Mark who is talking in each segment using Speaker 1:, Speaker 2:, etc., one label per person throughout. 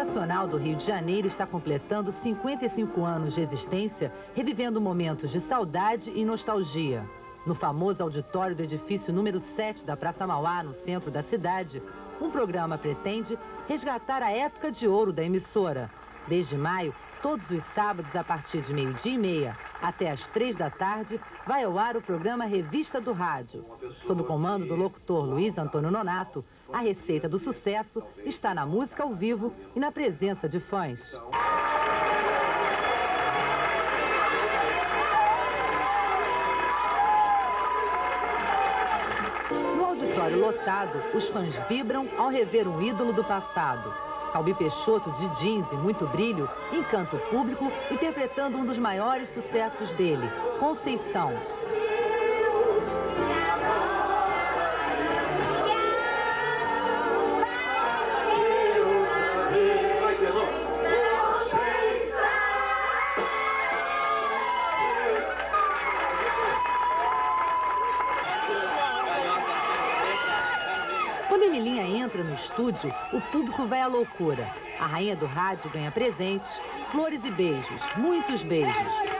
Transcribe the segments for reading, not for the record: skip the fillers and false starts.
Speaker 1: Nacional do Rio de Janeiro está completando 55 anos de existência, revivendo momentos de saudade e nostalgia. No famoso auditório do edifício número 7 da Praça Mauá, no centro da cidade, um programa pretende resgatar a época de ouro da emissora. Desde maio, todos os sábados, a partir de 12h30 até às 3 da tarde, vai ao ar o programa Revista do Rádio. Sob o comando do locutor Luiz Antônio Nonato, a receita do sucesso está na música ao vivo e na presença de fãs. No auditório lotado, os fãs vibram ao rever um ídolo do passado. Calbi Peixoto, de jeans e muito brilho, encanta o público interpretando um dos maiores sucessos dele, Conceição. Quando Emilinha entra no estúdio, o público vai à loucura. A rainha do rádio ganha presentes, flores e beijos, muitos beijos.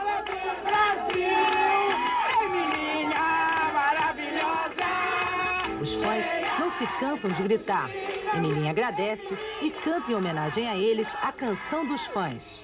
Speaker 1: Os fãs não se cansam de gritar. Emilinha agradece e canta em homenagem a eles a canção dos fãs.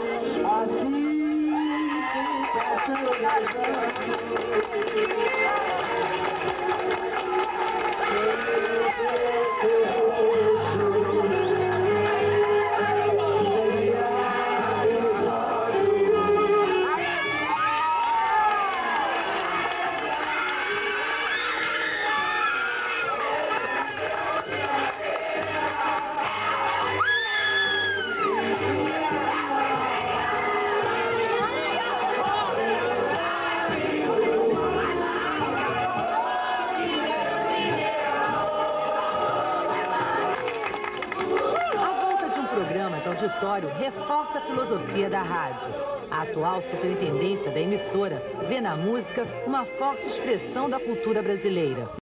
Speaker 1: De auditório reforça a filosofia da rádio. A atual superintendência da emissora vê na música uma forte expressão da cultura brasileira.